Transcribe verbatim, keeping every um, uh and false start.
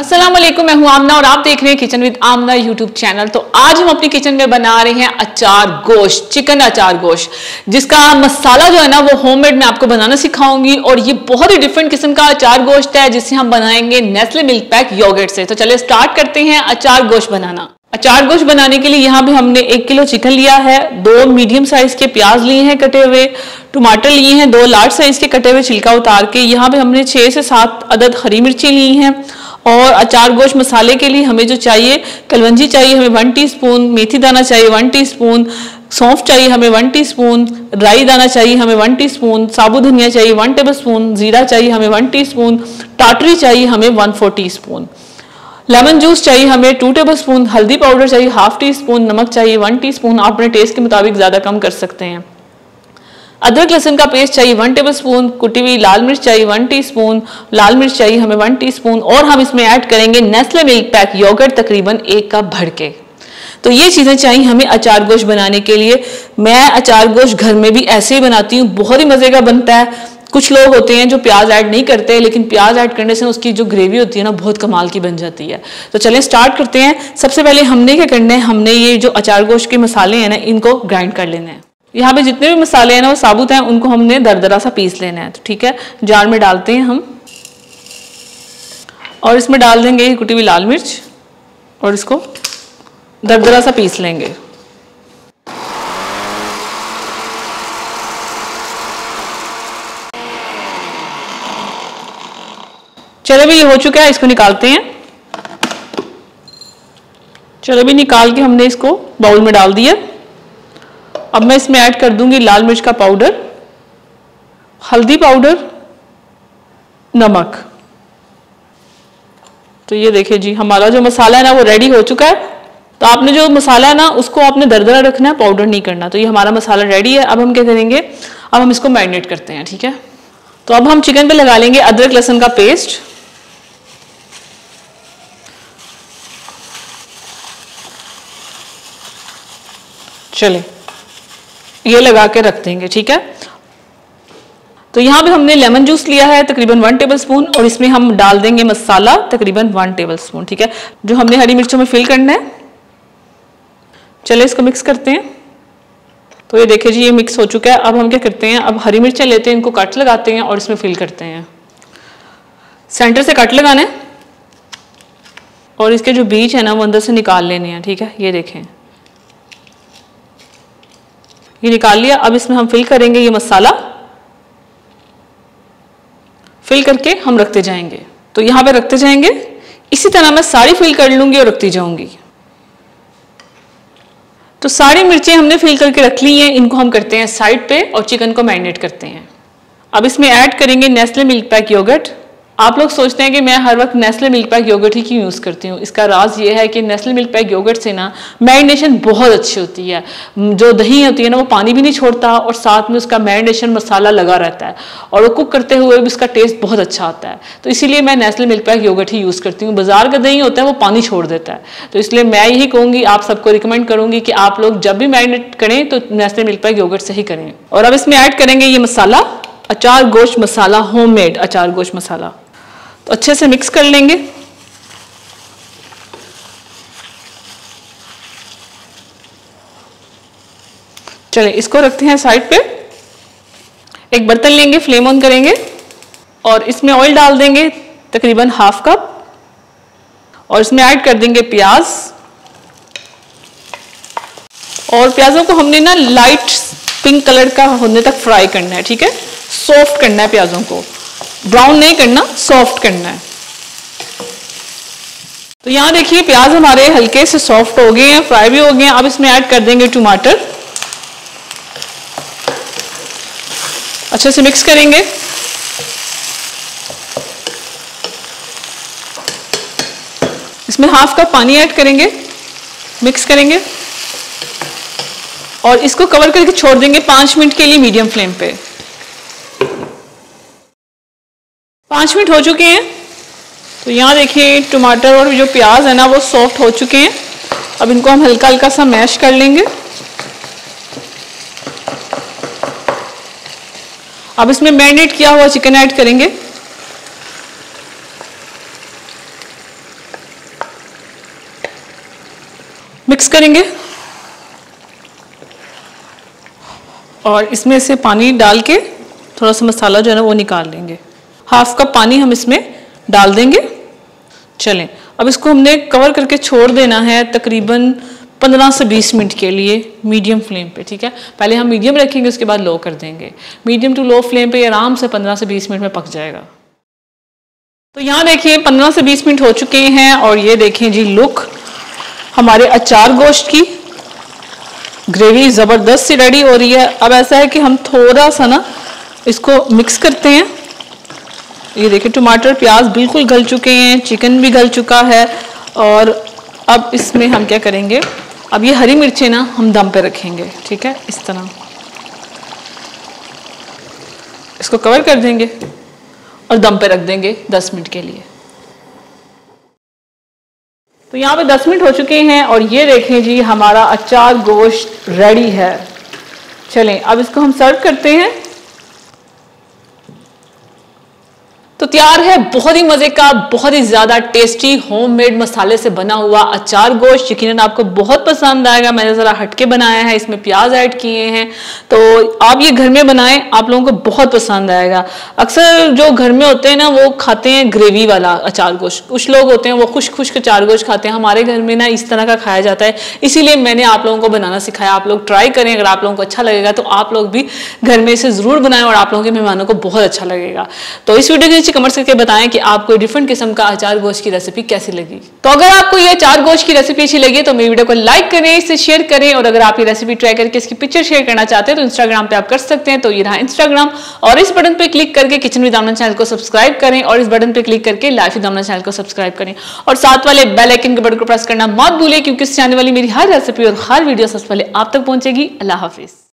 अस्सलाम वालेकुम, मैं हूं आमना और आप देख रहे हैं kitchen with Aamna YouTube channel. तो आज हम अपनी किचन में बना रहे हैं अचार गोश्त, चिकन अचार गोश्त, जिसका मसाला जो है ना वो होममेड मैं आपको बनाना सिखाऊंगी। और ये बहुत ही डिफरेंट किस्म का अचार गोश्त है जिसे हम बनाएंगे नेस्ले मिल्क पैक योगर्ट से। तो चलिए स्टार्ट करते हैं अचार गोश्त बनाना। अचार गोश्त बनाने के लिए यहाँ पे हमने एक किलो चिकन लिया है, दो मीडियम साइज के प्याज लिए हैं कटे हुए, टमाटर लिए हैं दो लार्ज साइज के कटे हुए छिलका उतार के। यहाँ पे हमने छह से सात अदद हरी मिर्ची ली हैं। और अचार गोश्त मसाले के लिए हमें जो चाहिए, कलवंजी चाहिए हमें वन टीस्पून, मेथी दाना चाहिए वन टीस्पून, सौंफ चाहिए हमें वन टीस्पून, राई दाना चाहिए हमें वन टीस्पून, साबुत धनिया चाहिए वन टेबलस्पून, जीरा चाहिए हमें वन टीस्पून, टाटरी चाहिए हमें one four teaspoon, lemon juice चाहिए हमें टू टेबलस्पून, हल्दी पाउडर चाहिए हाफ टी स्पून, नमक चाहिए वन टीस्पून। आप अपने टेस्ट के मुताबिक ज्यादा कम कर सकते हैं। अदरक लहसुन का पेस्ट चाहिए वन टेबलस्पून, कुटी हुई लाल मिर्च चाहिए वन टीस्पून, लाल मिर्च चाहिए हमें वन टीस्पून। और हम इसमें ऐड करेंगे नेस्ले मिल्क पैक योगर्ट तकरीबन एक कप भर के। तो ये चीजें चाहिए हमें अचार गोश्त बनाने के लिए। मैं अचार गोश्त घर में भी ऐसे ही बनाती हूँ, बहुत ही मजे का बनता है। कुछ लोग होते हैं जो प्याज ऐड नहीं करते, लेकिन प्याज ऐड करने से उसकी जो ग्रेवी होती है ना बहुत कमाल की बन जाती है। तो चलें स्टार्ट करते हैं। सबसे पहले हमने क्या करना है, हमने ये जो अचार गोश्त के मसाले हैं ना इनको ग्राइंड कर लेना है। यहाँ पे जितने भी मसाले हैं ना वो साबुत हैं, उनको हमने दरदरा सा पीस लेना है। तो ठीक है, जार में डालते हैं हम और इसमें डाल देंगे कुटी हुई लाल मिर्च और इसको दरदरा सा पीस लेंगे। चलो भी ये हो चुका है, इसको निकालते हैं। चलो भी निकाल के हमने इसको बाउल में डाल दिया। अब मैं इसमें ऐड कर दूंगी लाल मिर्च का पाउडर, हल्दी पाउडर, नमक। तो ये देखिए जी, हमारा जो मसाला है ना वो रेडी हो चुका है। तो आपने जो मसाला है ना उसको आपने दरदरा रखना है, पाउडर नहीं करना। तो ये हमारा मसाला रेडी है। अब हम क्या करेंगे, अब हम इसको मैरिनेट करते हैं। ठीक है, तो अब हम चिकन पे लगा लेंगे अदरक लहसुन का पेस्ट। चले ये लगा के रख देंगे। ठीक है, तो यहाँ पे हमने लेमन जूस लिया है तकरीबन वन टेबलस्पून और इसमें हम डाल देंगे मसाला तकरीबन वन टेबलस्पून। ठीक है, जो हमने हरी मिर्चों में फिल करना है। चले इसको मिक्स करते हैं। तो ये देखिए जी, ये मिक्स हो चुका है। अब हम क्या करते हैं, अब हरी मिर्चें लेते हैं, इनको कट लगाते हैं और इसमें फिल करते हैं। सेंटर से कट लगाना है और इसके जो बीज है ना वो अंदर से निकाल लेने हैं। ठीक है, ये देखें ये निकाल लिया। अब इसमें हम फिल करेंगे ये मसाला, फिल करके हम रखते जाएंगे। तो यहां पे रखते जाएंगे, इसी तरह मैं सारी फिल कर लूंगी और रखती जाऊंगी। तो सारी मिर्चें हमने फिल करके रख ली हैं, इनको हम करते हैं साइड पे और चिकन को मैरिनेट करते हैं। अब इसमें ऐड करेंगे नेस्ले मिल्क पैक योगर्ट। आप लोग सोचते हैं कि मैं हर वक्त नेस्ले मिल्क पैक योगर्ट ही क्यों यूज़ करती हूँ। इसका राज ये है कि नेस्ले मिल्क पैक योगर्ट से ना मैरिनेशन बहुत अच्छी होती है। जो दही होती है ना वो पानी भी नहीं छोड़ता और साथ में उसका मैरिनेशन मसाला लगा रहता है और वो कुक करते हुए भी उसका टेस्ट बहुत अच्छा आता है। तो इसीलिए मैं नेस्ले मिल्क पैक योगर्ट ही यूज़ करती हूँ। बाजार का दही होता है वो पानी छोड़ देता है। तो इसलिए मैं यही कहूँगी, आप सबको रिकमेंड करूँगी कि आप लोग जब भी मैरिनेट करें तो नेस्ले मिल्क पैक योगर्ट से ही करें। और अब इसमें ऐड करेंगे ये मसाला, अचार गोश्त मसाला, होममेड अचार गोश्त मसाला। तो अच्छे से मिक्स कर लेंगे। चलिए इसको रखते हैं साइड पे। एक बर्तन लेंगे, फ्लेम ऑन करेंगे और इसमें ऑयल डाल देंगे तकरीबन हाफ कप और इसमें ऐड कर देंगे प्याज। और प्याजों को हमने ना लाइट पिंक कलर का होने तक फ्राई करना है। ठीक है, सॉफ्ट करना है प्याजों को, ब्राउन नहीं करना, सॉफ्ट करना है। तो यहां देखिए प्याज हमारे हल्के से सॉफ्ट हो गए हैं, फ्राई भी हो गए हैं। अब इसमें ऐड कर देंगे टमाटर, अच्छे से मिक्स करेंगे। इसमें हाफ कप पानी ऐड करेंगे, मिक्स करेंगे और इसको कवर करके छोड़ देंगे पांच मिनट के लिए मीडियम फ्लेम पे। पाँच मिनट हो चुके हैं। तो यहाँ देखिए टमाटर और जो प्याज है ना वो सॉफ्ट हो चुके हैं। अब इनको हम हल्का हल्का सा मैश कर लेंगे। अब इसमें मैरिनेट किया हुआ चिकन ऐड करेंगे। मिक्स करेंगे और इसमें से पानी डाल के थोड़ा सा मसाला जो है ना वो निकाल लेंगे। हाफ कप पानी हम इसमें डाल देंगे। चलें, अब इसको हमने कवर करके छोड़ देना है तकरीबन पंद्रह से बीस मिनट के लिए मीडियम फ्लेम पे। ठीक है, पहले हम मीडियम रखेंगे, उसके बाद लो कर देंगे। मीडियम टू लो फ्लेम पे आराम से पंद्रह से बीस मिनट में पक जाएगा। तो यहाँ देखिए पंद्रह से बीस मिनट हो चुके हैं और ये देखें जी लुक हमारे अचार गोश्त की ग्रेवी ज़बरदस्त सी रेडी हो रही है। अब ऐसा है कि हम थोड़ा सा ना इसको मिक्स करते हैं। ये देखिए टमाटर प्याज बिल्कुल गल चुके हैं, चिकन भी गल चुका है और अब इसमें हम क्या करेंगे, अब ये हरी मिर्चें ना हम दम पे रखेंगे। ठीक है, इस तरह इसको कवर कर देंगे और दम पे रख देंगे दस मिनट के लिए। तो यहाँ पे दस मिनट हो चुके हैं और ये देखें जी हमारा अचार गोश्त रेडी है। चलें अब इसको हम सर्व करते हैं। तो तैयार है बहुत ही मजे का, बहुत ही ज्यादा टेस्टी होममेड मसाले से बना हुआ अचार गोश्त। यकीनन आपको बहुत पसंद आएगा। मैंने जरा हटके बनाया है, इसमें प्याज ऐड किए हैं, तो आप ये घर में बनाएं, आप लोगों को बहुत पसंद आएगा। अक्सर जो घर में होते हैं ना वो खाते हैं ग्रेवी वाला अचार गोश्त, कुछ लोग होते हैं वो खुश खुश अचार गोश्त खाते हैं। हमारे घर में ना इस तरह का खाया जाता है, इसीलिए मैंने आप लोगों को बनाना सिखाया। आप लोग ट्राई करें, अगर आप लोगों को अच्छा लगेगा तो आप लोग भी घर में इसे जरूर बनाएं और आप लोगों के मेहमानों को बहुत अच्छा लगेगा। तो इस वीडियो के कमेंट्स करके बताएं कि आपको डिफरेंट किस्म का अचार गोश्त की रेसिपी कैसी लगी। तो अगर आपको ये अचार गोश्त की रेसिपी अच्छी लगी तो मेरी वीडियो को लाइक करें, इसे शेयर करें और अगर आप ये रेसिपी ट्राई करके इसकी पिक्चर शेयर करना चाहते हैं तो इंस्टाग्राम पे आप कर सकते हैं। तो ये रहा इंस्टाग्राम और इस बटन पे क्लिक करके किचन विद आमना चैनल को सब्सक्राइब करें और इस बटन पे क्लिक करके लाइफ विद आमना चैनल को सब्सक्राइब करें और साथ वाले बेल आइकन के बटन को प्रेस करना मत भूलें क्योंकि इससे आने वाली मेरी हर रेसिपी और हर वीडियो सबसे पहले आप तक पहुंचेगी। अल्लाह हाफिज।